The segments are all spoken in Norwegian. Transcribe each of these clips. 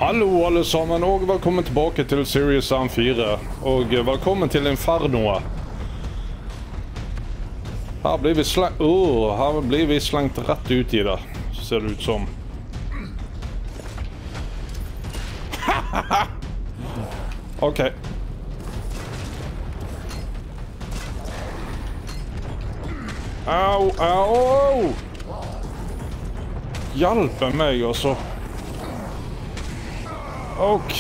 Hallo alle sammen, og velkommen tilbake til Serious Sam 4. Og velkommen til Infernoet. Her blir vi slengt rett ut i det, ser det ut som. Ok. Au, au! Hjelpe meg, altså. Ok.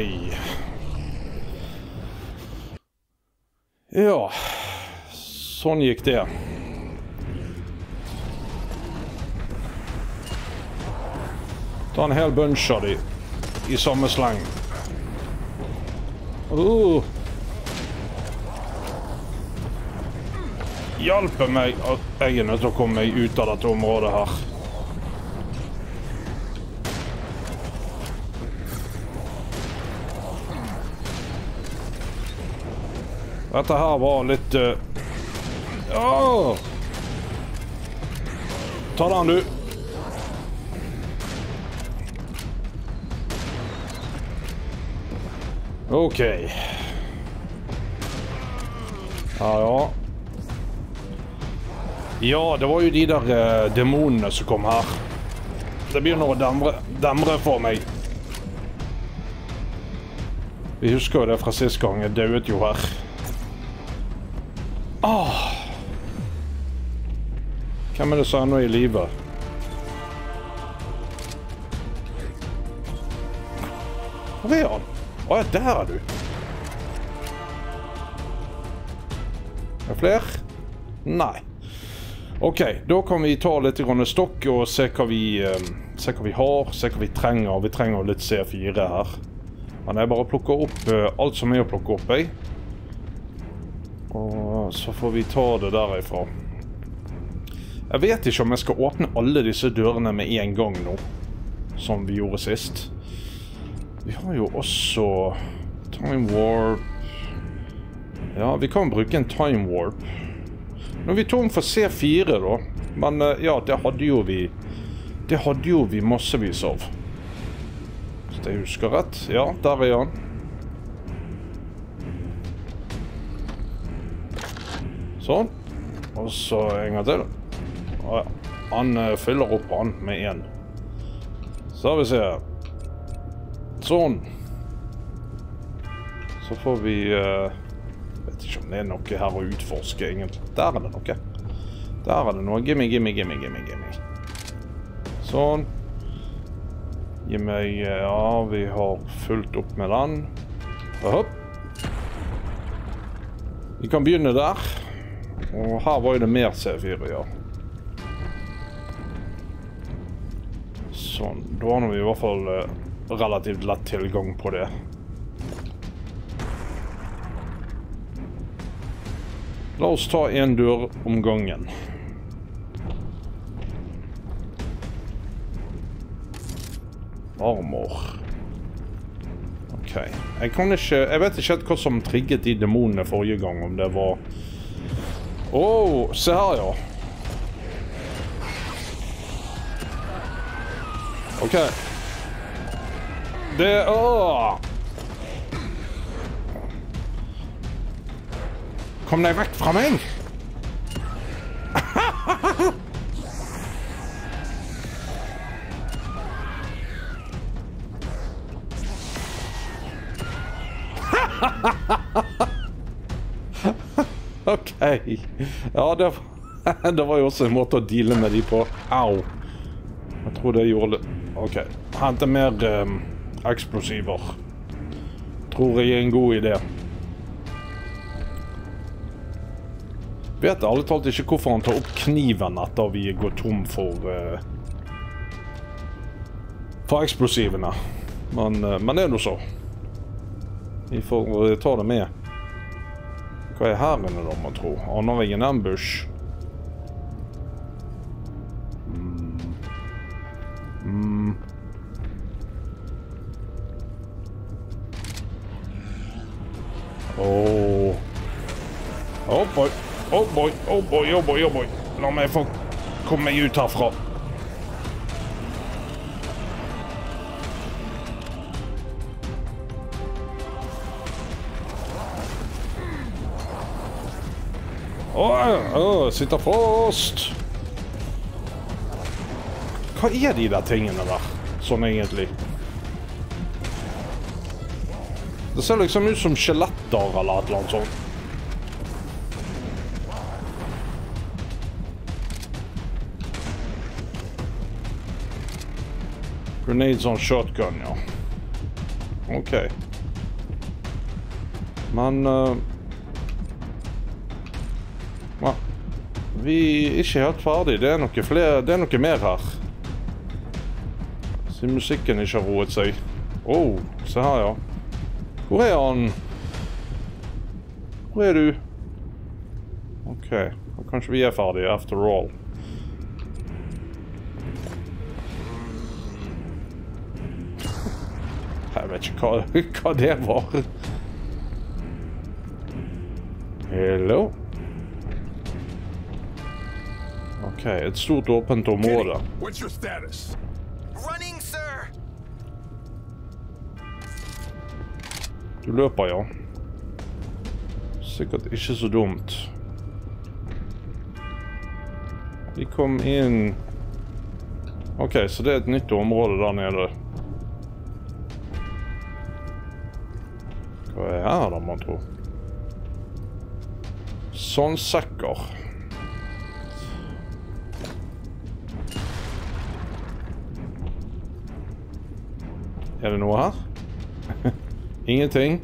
Ja, sånn gikk det. Ta en hel bunch av de i samme sleng. Hjelpe meg at jeg er nødt til å komme meg ut av dette området her. Dette her var litt... Ta den, du. Ok. Ja. Ja, det var jo de der demonene som kom her. Det begynner å demre for meg. Vi husker jo det fra sist gang. Jeg døde jo her. Hvem er det som er nå i livet? Hvor er han? Ja, der er du. Er det flere? Nei. Ok, da kan vi ta litt stokk og se hva vi har, se hva vi trenger. Vi trenger litt C4 her. Men jeg bare plukker opp alt som er å plukke opp, jeg. Og så får vi ta det derifra. Jeg vet ikke om jeg skal åpne alle disse dørene med en gang nå, som vi gjorde sist. Vi har jo også Time Warp. Ja, vi kan bruke en Time Warp. Nå er vi tom for C4 da, men ja, det hadde jo vi massevis av. Hvis jeg husker rett. Ja, der er han. Sånn. Og så en gang til. Han fyller opp han med en. Så vi se. Sånn. Så får vi... vet ikke om det er noe her å utforske egentlig. Der er det noe. Der er det noe. Gimme. Sånn. Gi meg... Ja, vi har fulgt opp med den. Hopp. Vi kan begynne der. Og her var jo det mer C4, ja. Sånn, da har vi i hvert fall relativt lett tilgang på det. La oss ta en dør om gangen. Armor. Ok, jeg vet ikke hva som trigget de demonene forrige gang, om det var... se her, ja. Ok. Det... Kom deg vekk fra meg! Ok. Ja, det var jo også en måte å deale med de på. Au. Jeg tror det gjorde det. Ok. Hente mer eksplosiver. Tror jeg er en god idé. Vet ærlig talt ikke hvorfor han tar opp kniven etter vi går tom for eksplosivene. Men det er noe så. Vi får ta det med. Hva er her inne da, man tror? Aner jeg en ambush? Oh boy. La meg få komme meg ut herfra. Sitter fast! Hva er de der tingene der? Sånn egentlig. Det ser liksom ut som skjeletter eller et eller annet sånt. Grenades on shotgun, ja. Ok. Men... vi er ikke helt ferdig. Det er noe flere... Det er noe mer her. Siden musikken ikke har roet seg. Se her, ja. Hvor er han? Hvor er du? Ok, kanskje vi er ferdige, after all. Jeg vet ikke hva det var. Hello? Ok, et stort åpent område. What's your status? Running, sir. Du løper, ja. Sikkert ikke så dumt. Vi kom inn... Ok, så det er et nytt område der nede. Hva er her da, man tror? Sånn sekker. Er det noe her? Ingenting.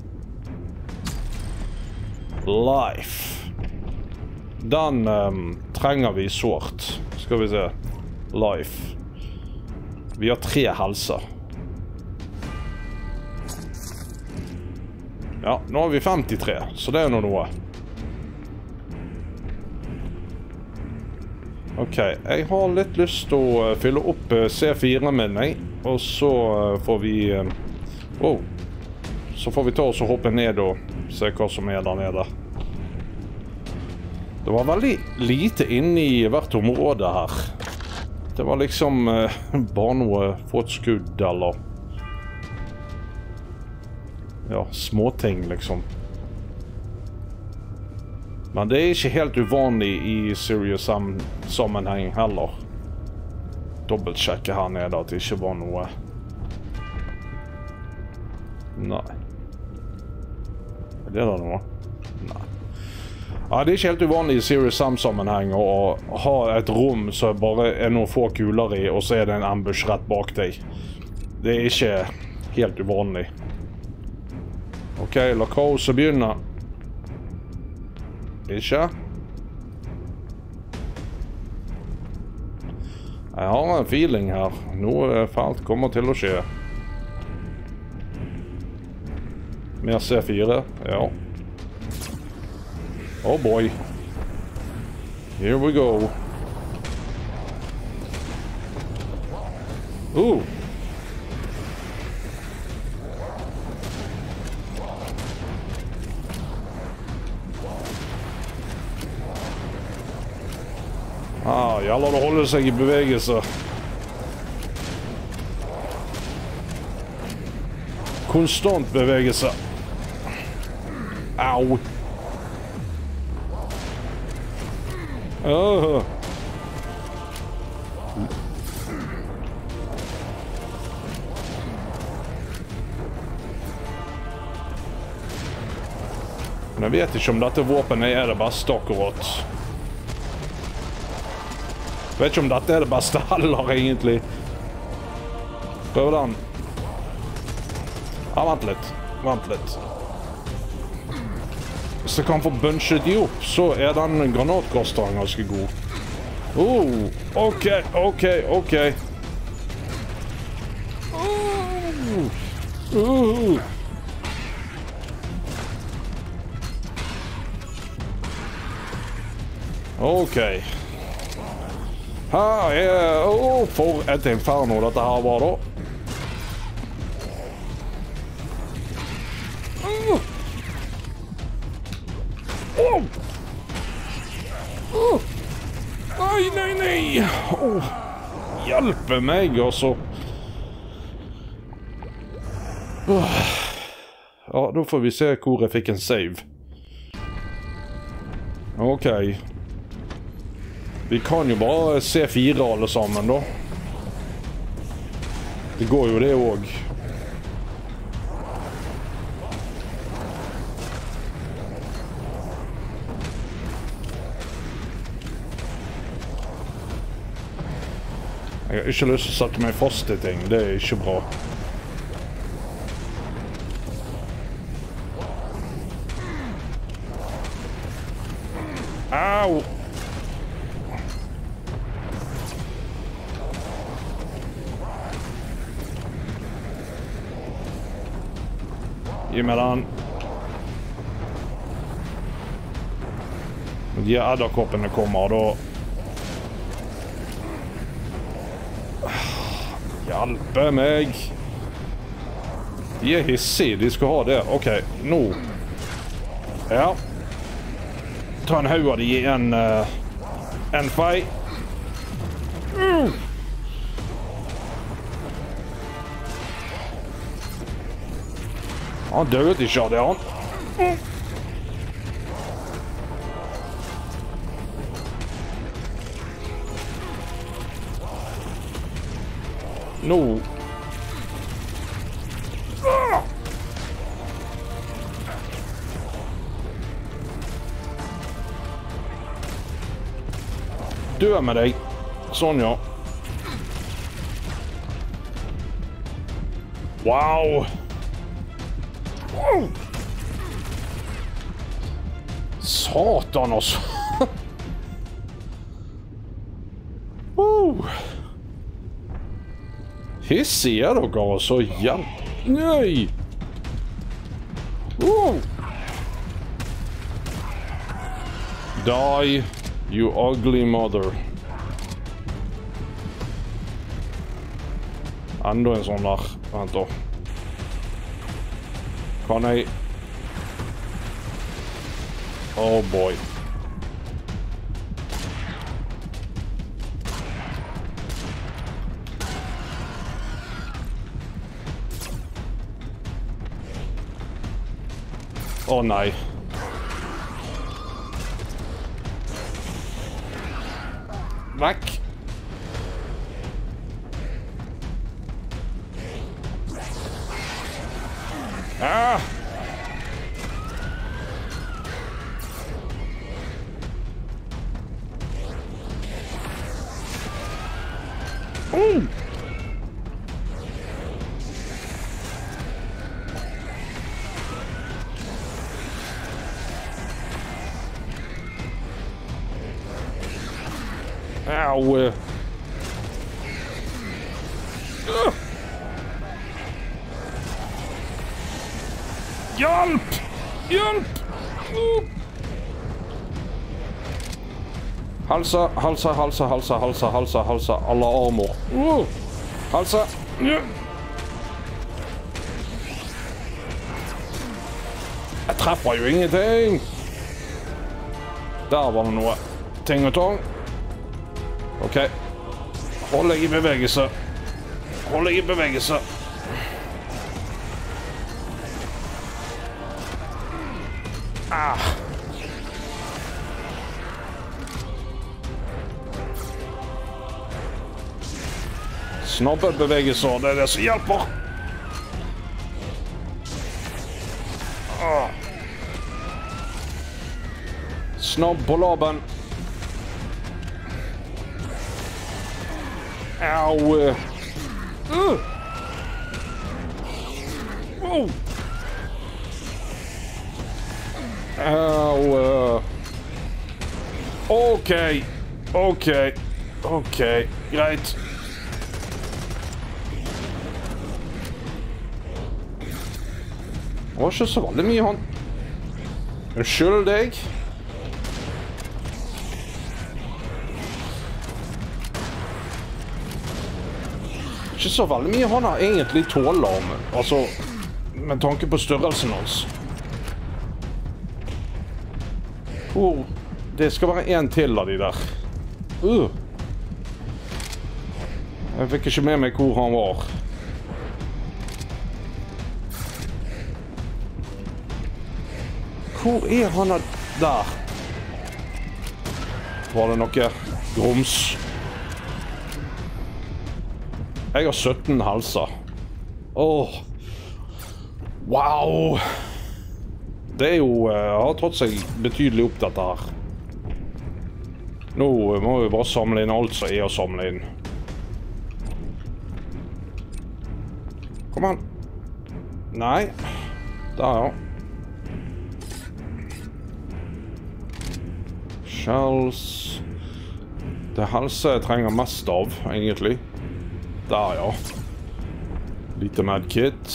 Life. Den trenger vi sårt. Skal vi se. Life. Vi har 3 helse. Ja, nå har vi 53, så det er noe. Ok, jeg har litt lyst til å fylle opp C4 med meg, og så får vi... Så får vi ta oss og hoppe ned og se hva som er der nede. Det var veldig lite inne i hvert område her. Det var liksom bare noe få et skudd, eller... Ja, småting liksom. Men det er ikke helt uvanlig i Serious-sammenheng heller. Dobbeltsjekke her nede at det ikke var noe. Nei. Er det da noe? Nei. Ja, det er ikke helt uvanlig i Serious-sammenheng å ha et rom som bare er noen få kuler i, og så er det en ambush rett bak deg. Det er ikke helt uvanlig. Ok, la kaoset begynne. Ikke? Jeg har en feeling her. Noe fælt kommer til å skje. Mer C4? Ja. Oh boy. Here we go. Gjelder det å holde seg i bevegelse. Konstant bevegelse. Au. Men jeg vet ikke om dette våpenet er det beste akkurat. Jeg vet ikke om dette er det beste heller, egentlig. Prøv den. Ja, vent litt. Vent litt. Hvis jeg kan få bunchet de opp, så er den granatkasteren ganske god. Ok, ok, ok. Ok. Her er... for et inferno dette her var da. Nei, nei, nei. Hjelpe meg, altså. Ja, da får vi se hvor jeg fikk en save. Ok. Vi kan jo bare se 4 alle sammen da. Det går jo det også. Jeg har ikke lyst til å sette meg fast i ting, det er ikke bra. Au! Gi meg den. Når de edderkoppene kommer, da... Hjelpe meg! De er hissige, de skal ha det. Ok, nå. Ja. Ta en haug av de i en fei. Han døde ikke av det, han. Nå. Dø med deg. Sånn, ja. Wow. Satan, altså. Hissig er dere, altså. Hjelp. Nei. Die, you ugly mother. Enda en sånn der. Vent da. Kan jeg... Oh boy. Å nei. Vekk. Ah! Au! Hjelp! Hjelp! Halsa, halsa, halsa, halsa, halsa, halsa, halsa, alle armer. Halsa! Jeg treffer jo ingenting! Der var det noe. Ting og tong. Ok. Hold deg i bevegelse. Hold deg i bevegelse. Ah. Snabbebevegelser, det er det som hjelper. Ah. Snabb på labben. Au! Oh. Au! Ok, ok, ok, greit. Det var ikke så veldig mye han... Unnskyld deg. Ikke så veldig mye han har egentlig tåler, altså, med tanke på størrelsen hans. Det skal være en til av de der. Jeg fikk ikke med meg hvor han var. Hvor er han der? Var det noe grums? Jeg har 17 helser. Åh. Wow. Det er jo, har tatt seg betydelig opp dette her. Nå må vi bare samle inn alt som er å samle inn. Kom an. Nei. Der, ja. Shells. Det er helse jeg trenger mest av, egentlig. Der, ja. Lite medkit.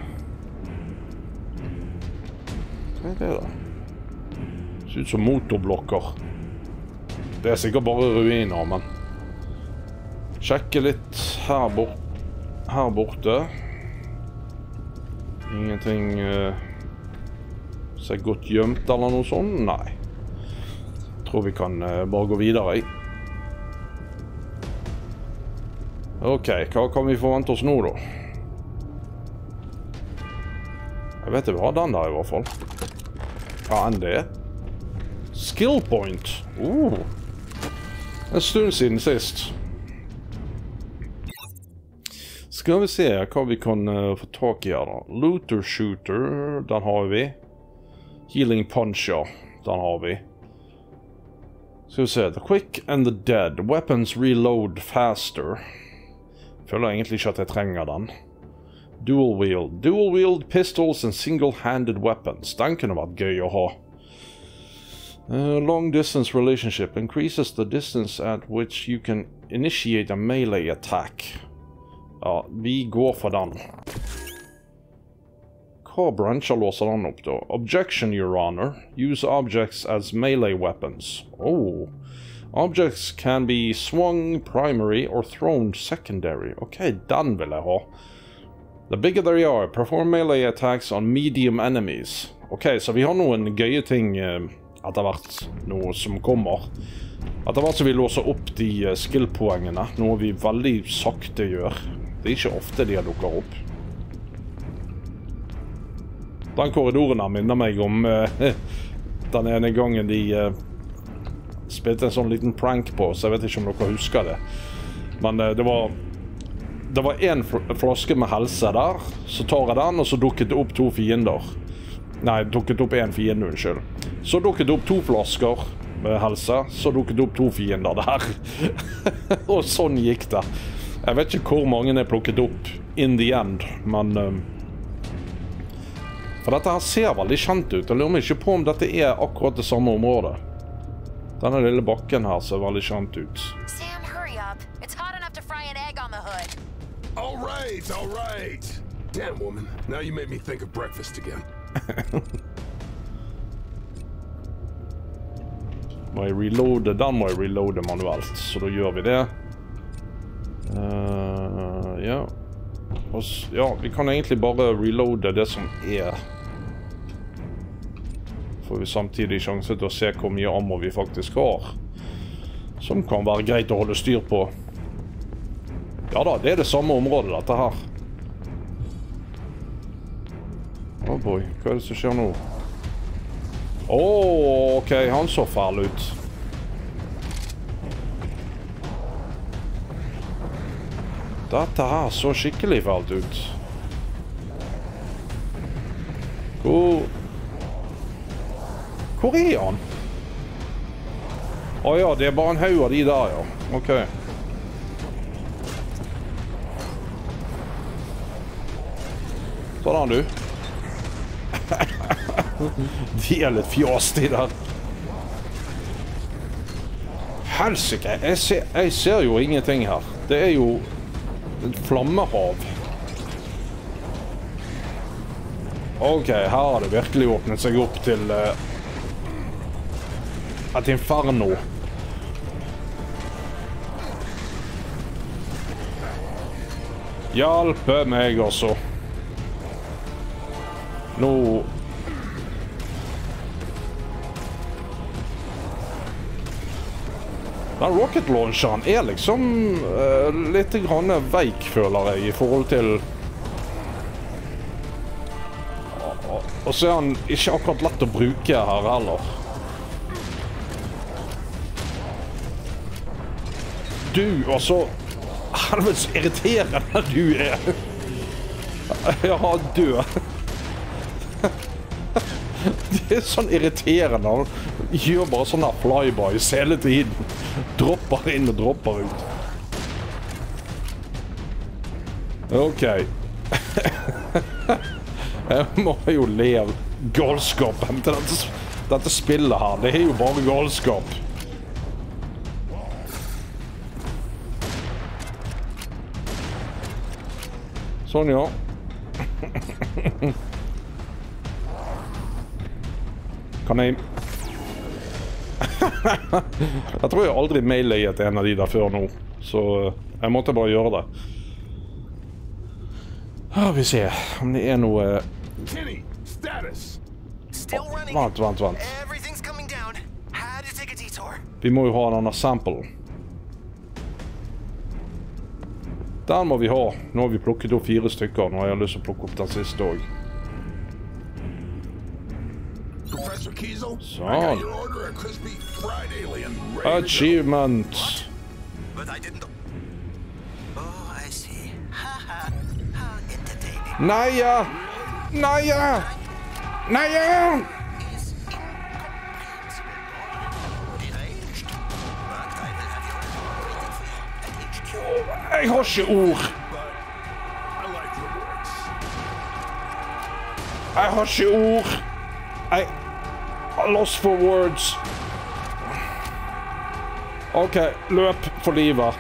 Hva er det da? Ser ut som motorblokker. Det er sikkert bare ruiner, men... Sjekke litt her borte. Ingenting ser godt gjemt eller noe sånt? Nei. Tror vi kan bare gå videre i. Ok, hva kan vi forvente oss nå da? Jeg vet ikke hva den der i hvert fall. Hva enn det er? Skill point! En stund siden sist. Skal vi se hva vi kan få tak i her da. Looter shooter, den har vi. Healing puncher, den har vi. Skal vi se, the quick and the dead. Weapons reload faster. Føler egentlig ikke at jeg trenger den. Dual wield. Dual wield pistols and single-handed weapons. Den kunne vært gøy å ha. Long distance relationship. Increases the distance at which you can initiate a melee attack. Ja, vi går for den. Hva bransjer låser den opp da? Objection, Your Honor. Use objects as melee weapons. Oh. Objects can be swung primary or thrown secondary. Ok, den vil jeg ha. The bigger they are, perform melee attacks on medium enemies. Ok, så vi har noen gøye ting etter hvert, noe som kommer. Etter hvert så vi låser opp de skillpoengene, noe vi veldig sakte gjør. Det er ikke ofte de dukker opp. Den korridoren her minner meg om den ene gangen de spilte en sånn liten prank på, så jeg vet ikke om dere husker det. Men det var en flaske med helse der, så tar jeg den, og så dukket det opp to fiender. Nei, dukket opp en fiende, unnskyld. Så dukket det opp to flasker med helse, så dukket det opp to fiender der. Og sånn gikk det. Jeg vet ikke hvor mange jeg plukket opp in the end, men... For dette her ser veldig kjent ut. Jeg lurer meg ikke på om dette er akkurat det samme området. Denne lille bakken her ser veldig kjent ut. Sam, hurry up. It's hot enough to fry an egg on the hood. All right. Damn, woman. Now you made me think of breakfast again. Må jeg reloade? Den må jeg reloade manuelt, så da gjør vi det. Ja. Ja, vi kan egentlig bare reloade det som er. Får vi samtidig sjanse til å se hvor mye ammo vi faktisk har. Som kan være greit å holde styr på. Ja da, det er det samme området dette her. Oh boy, hva er det som skjer nå? Ok, han så fæl ut. Dette her så skikkelig fælt ut. Hvor er han? Ja, det er bare en haug av de der, ja. Ok. Sånn er du. De er litt fjås, de der. Helsike, jeg ser jo ingenting her. Det er jo et flammehav. Ok, her har det virkelig åpnet seg opp til et inferno. Hjelpe meg også. Nå... Den rocket launcheren er liksom litt grann veik, føler jeg, i forhold til... Og så er han ikke akkurat lett å bruke her heller. du, og så... Helvete, så irriterende du er. Ja, død. Det er sånn irriterende. Han gjør bare sånne flybys hele tiden. Dropper inn og dropper ut. Ok. Jeg må jo le av galskapen til dette spillet her. Det er jo bare galskap. Sånn, ja. Kan jeg... Jeg tror jeg aldri mailet en av de der før nå, så jeg måtte bare gjøre det. Vi ser om det er noe... Kenny, status. Still running. Vent. Everything's coming down. Had to take a detour. Vi må jo ha en annen sample. Den må vi ha. Nå har vi plukket opp 4 stykker. Nå har jeg lyst til å plukke opp den siste også. Professor Kiesel, So. I got your order of crispy fried alien. ready to go. Achievement! But I didn't. Oh, I see. Haha. How entertaining. Naja! Naja! Naja! Is incomprehensible. Deranged. But I will have you waiting for you at HQ. Jeg har ikke ord. I like rewards. Jeg har ikke ord. Jeg har lost for words. Ok, løp for livet.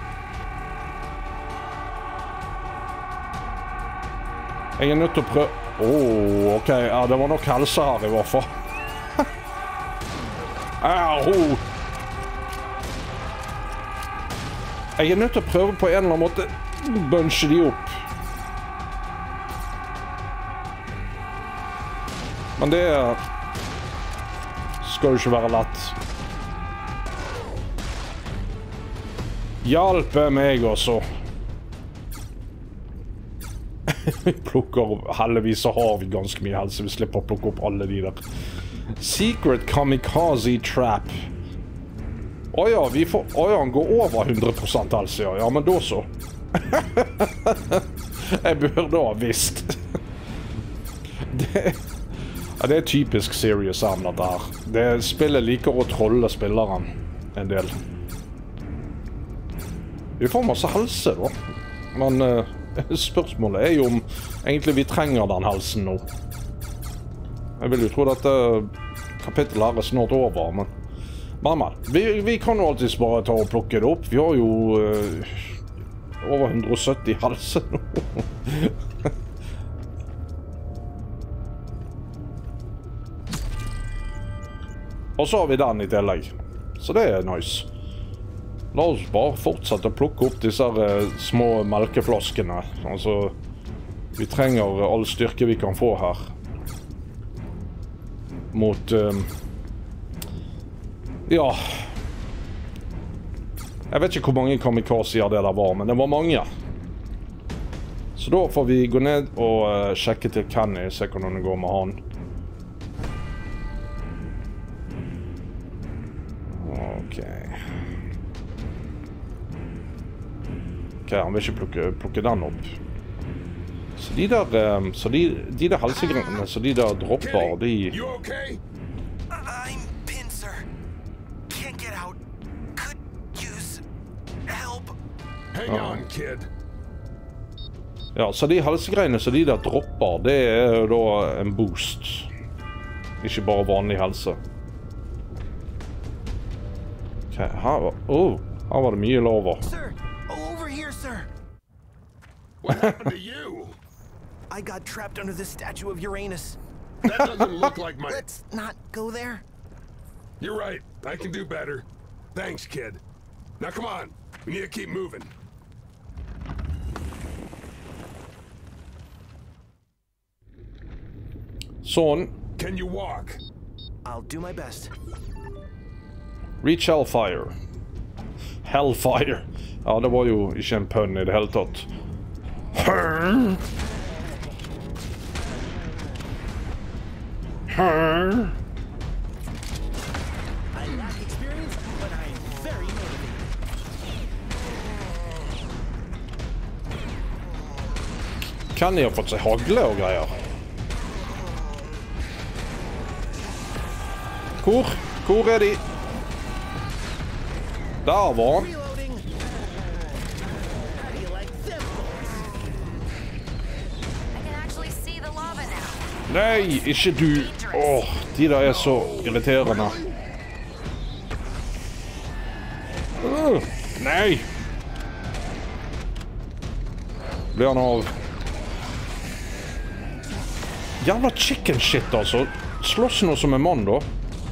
Jeg er nødt til å prøve... Ok, ja, det var nok helse her i hvert fall. Au! Jeg er nødt til å prøve på en eller annen måte bunche de opp. Men det skal jo ikke være lett. Hjelpe meg også. Vi plukker, heldigvis så har vi ganske mye helse. Vi slipper å plukke opp alle de der. Secret Kamikaze Trap. Åja, vi får... Åja, han går over 100% helse, ja. Ja, men da så. Jeg burde ha visst. Det er typisk Serious Sam, dette her. Det spillet liker å trolle spilleren en del. Vi får masse helse, da. Men spørsmålet er jo om egentlig vi trenger den helsen nå. Jeg vil jo tro dette kapittelet her er snart over, men... Vi kan jo alltid bare ta og plukke det opp. Vi har jo over 170 helse nå. Og så har vi den i tillegg. Så det er nice. La oss bare fortsette å plukke opp disse små melkeflaskene. Altså, vi trenger all styrke vi kan få her. Mot... ja. Jeg vet ikke hvor mange kamikazer det der var, men det var mange. Så da får vi gå ned og sjekke til Kenny, se hvordan det går med han. Ok, han vil ikke plukke den opp. Så de der, de der helsegrenene, så de der dropper, de... You okay? I'm pinned, sir. Can't get out. Could use help. Hang on, kid. Ja, så de helsegreiene så de der dropper, det er jo da en boost. Ikke bare vanlig helse. Ok, her var det mye lava. Sir, over here, sir. What happened to you? I got trapped under the statue of Uranus. That doesn't look like my... Let's not go there. You're right. I can do better. Thanks, kid. Now come on. We need to keep moving. Sånn. Can you walk? I'll do my best. Reach Hellfire. Hellfire. Ja, det var jo ikke en pønn i det hele tatt. Kenny har fått seg hagle og greier. Hvor er de? Der var han. Nei, ikke du. Åh, de der er så irriterende. Nei! Blir han av? Jævla chicken shit, altså. Slåss noe som en mann, da.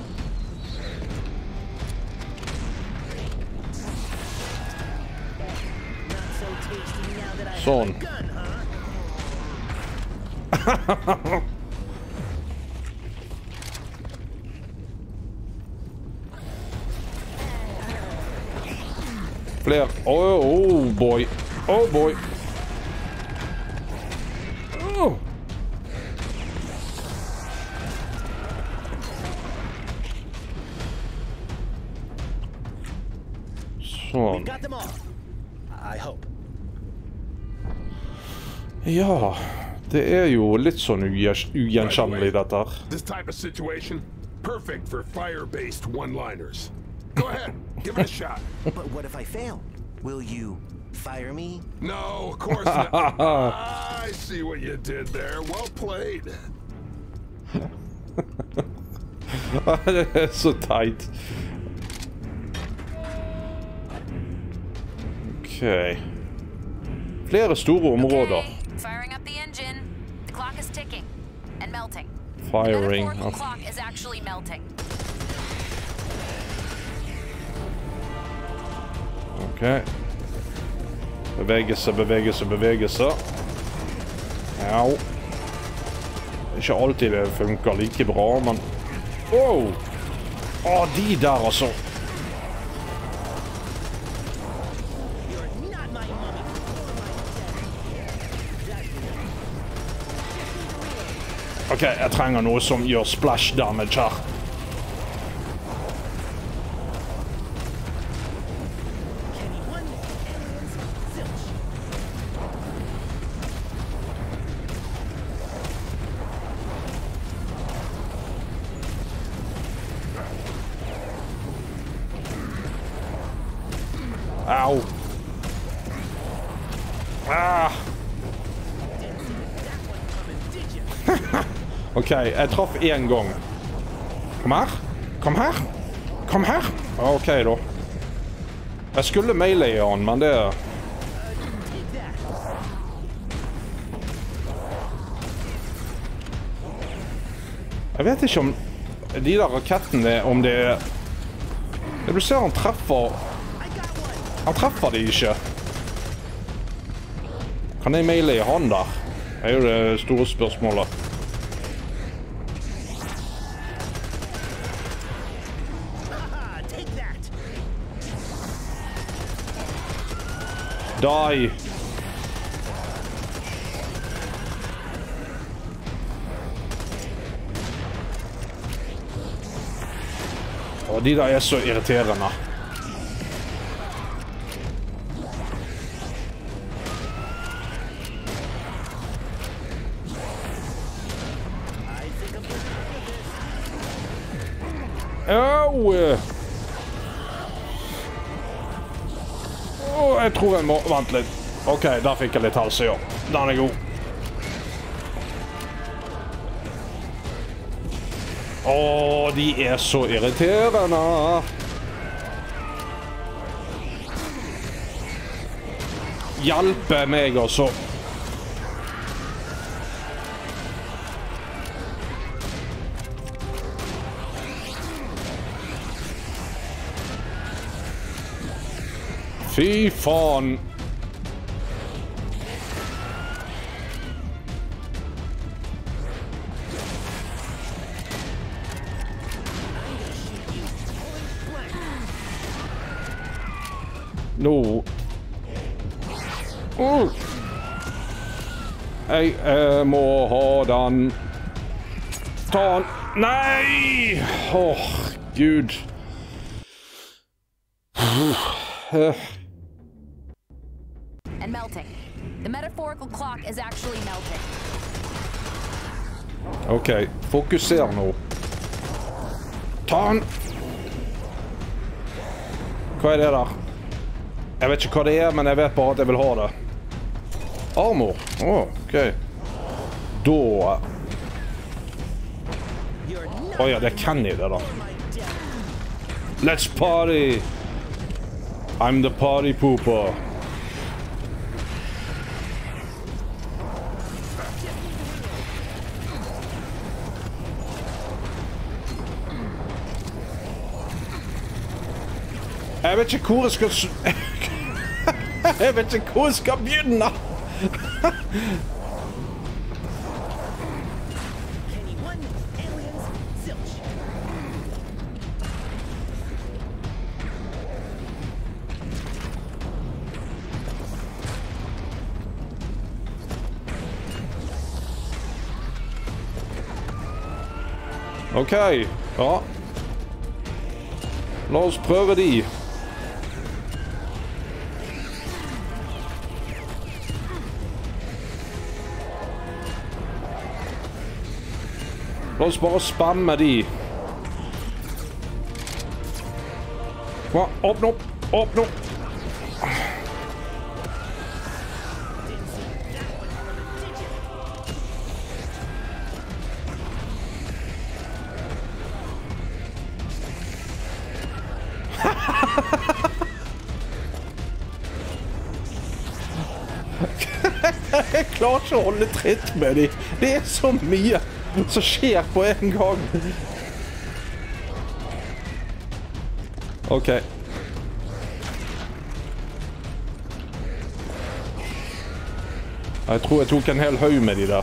Sånn. Flere. Oh boy. Oh boy. Oh. Sånn. Ja, det er jo litt sånn ugjenkjennelig dette her. This type of situation, perfect for fire-based one-liners. Go ahead, give it a shot. But what if I fail? Will you fire me? No, of course not. I see what you did there. Well played. Det er så teit. Ok. Flere store områder. Firing up the engine. The clock is ticking and melting. Firing The up. clock is actually melting. Ok. Bevegelse, bevegelse, bevegelse. Au. Ikke alltid det funker like bra, men... Wow! Åh, de der altså. Ok, jeg trenger noe som gjør splash damage her. Au. Ah. Ok, jeg traff en gang. Kom her. Kom her. Kom her. Ok da. Jeg skulle melee han, men det... Jeg vet ikke om de der rakettene, om det er... Du ser han treffer... Han treffer de ikke. Kan jeg melee han der? Det er jo det store spørsmålet. Die! Og de der er så irriterende. Au! Jeg tror jeg må vente litt. Ok, der fikk jeg litt hals, ja. Den er god. Åh, de er så irriterende. Hjelpe meg også. Fy faen. Nå. Jeg må ha den. Ta den. Nei! Åh, Gud. And melting. The metaphorical clock is actually melting. Ok, fokuser nå. Ta han! Hva er det der? Jeg vet ikke hva det er, men jeg vet bare at jeg vil ha det. Armor. Ok. Da... ja, det kan jeg det da. Let's party! I'm the party pooper. Jeg vet ikke hvor jeg skal... jeg vet ikke hvor jeg skal begynne! Ok, ja. La oss prøve de. La oss bare spamme de. Kom, åpne opp, åpne opp. Jeg klarer ikke å holde tritt med de. Det er så mye som skjer på en gang. Ok. Jeg tror jeg tok en hel haug med de der.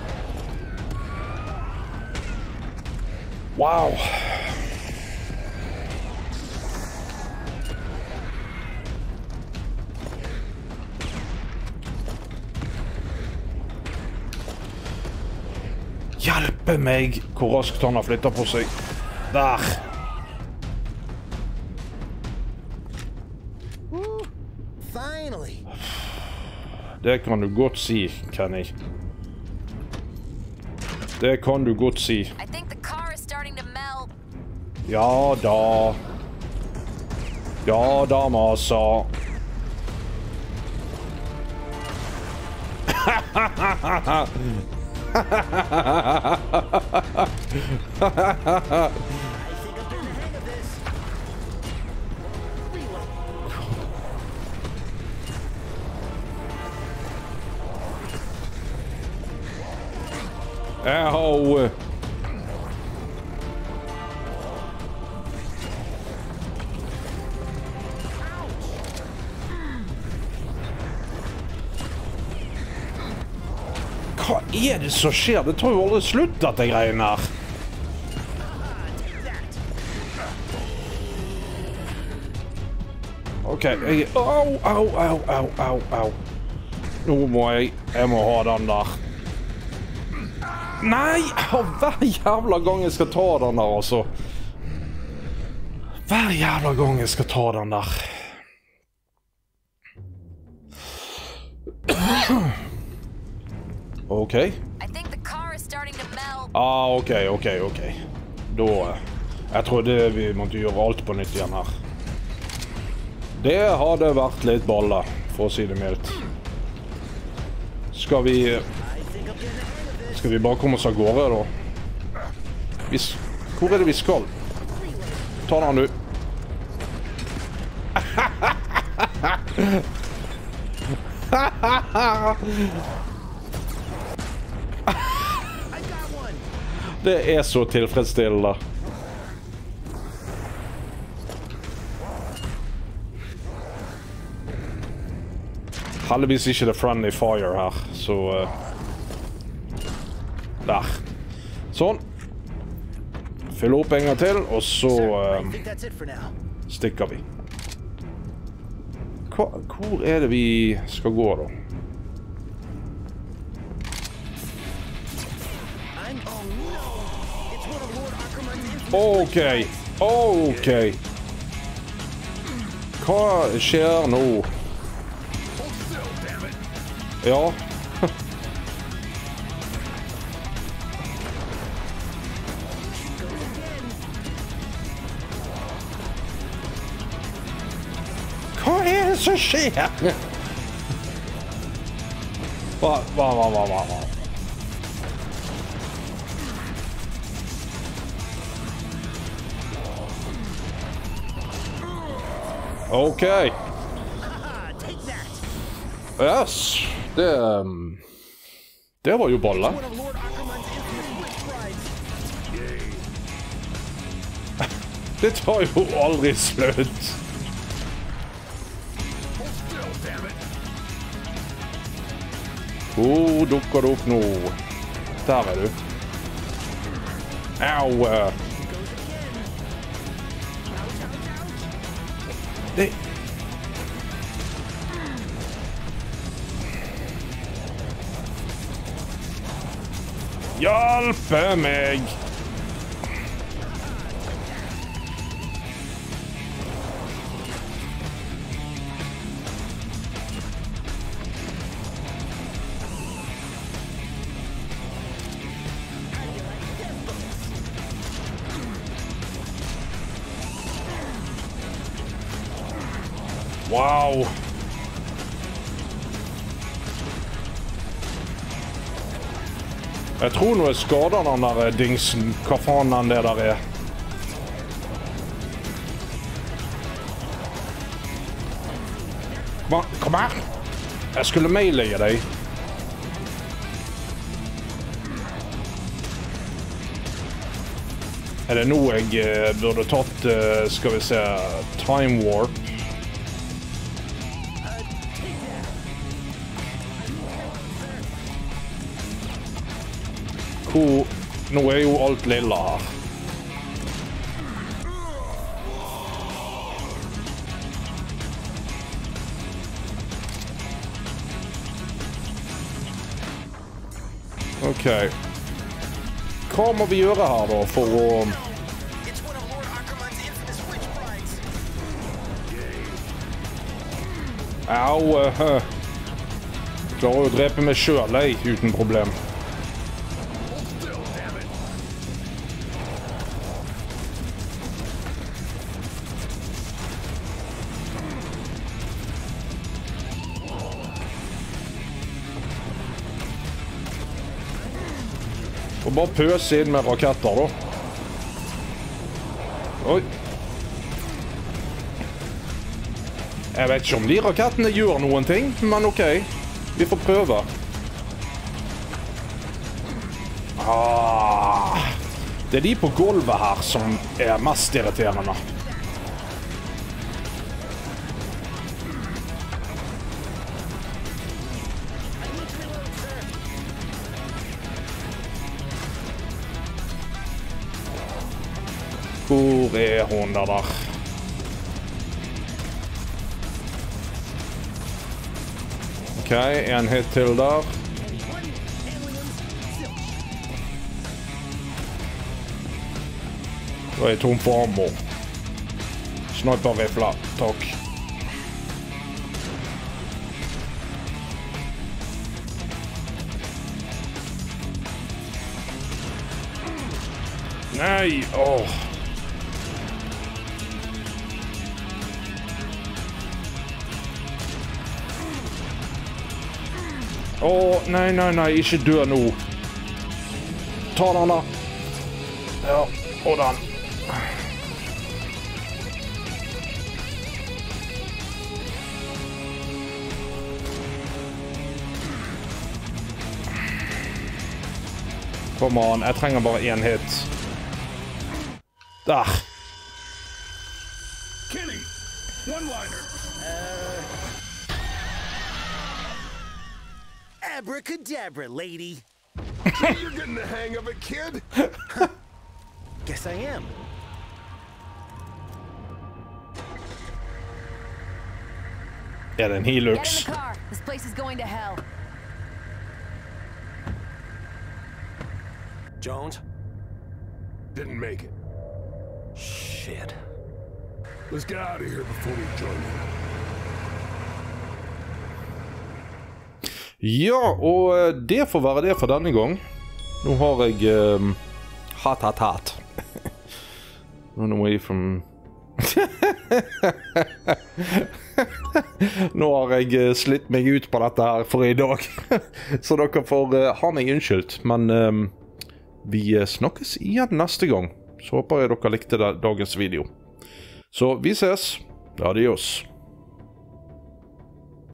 Wow. Hjelpe meg hvor raskt han har flyttet på seg. Der. Det kan du godt si, Kenny. Det kan du godt si. Ja da. Ja da, masa. Ow. Hva er det som skjer? Det tar jo aldri slutt, dette greiene her. Ok, jeg... Au, au, au, au, au, au. Nå må jeg må ha den der. Nei! Hver jævla gang jeg skal ta den der, altså. Hver jævla gang jeg skal ta den der. Ok. Ok. Da... Jeg trodde vi måtte gjøre alt på nytt igjen her. Det hadde vært litt balle, for å si det mildt. Skal vi bare komme oss av gårde, da? Hvor er det vi skal? Ta den, du. Det er så tilfredsstillende. Heldigvis ikke det friendly fire her, så... Der. Sånn. Fyll opp en gang til, og så stikker vi. Hvor er det vi skal gå, da? Ok. Hva skjer nå? Ja. Hva er det som skjer? Hva? Ok. Yes. Det var jo balle. Det tar jo aldri slutt. Hvor dukker det opp nå? Der er du. Au! Det... Hjelpe meg! Wow! Jeg tror nå jeg skader den der dingsen. Hva faen den det der er? Kom her! Jeg skulle mailige deg. Er det noe jeg burde tatt, skal vi se, Time Warp? Nå er jo alt lilla her. Ok. Hva må vi gjøre her da for å... Au! Jeg klarer å drepe meg selv, uten problem. Og bare pøse inn med raketter, da. Oi. Jeg vet ikke om de rakettene gjør noen ting, men ok. Vi får prøve. Det er de på gulvet her som er mest irriterende. Hvor er hun der? Ok, en hit til der. Da er jeg tom for ammo. Sniper-rifle, takk. Nei, åh. Nei, ikke dø nå. Ta den da. Ja, og den. Kom an, jeg trenger bare en hit. Der. Kenny, one-liner. Abracadabra, lady. You're getting the hang of it, kid. Guess I am. Ja, den Get in Helix. the car. This place is going to hell. Jones? Didn't make it. Shit. Let's get out of here before we join you. Ja, og det får være det for denne gang. Nå har jeg hat. Run away from... Nå har jeg slitt meg ut på dette her for i dag. Så dere får ha meg unnskyldt. Men vi snakkes igjen neste gang. Så håper jeg dere likte dagens video. Så vi ses. Adios.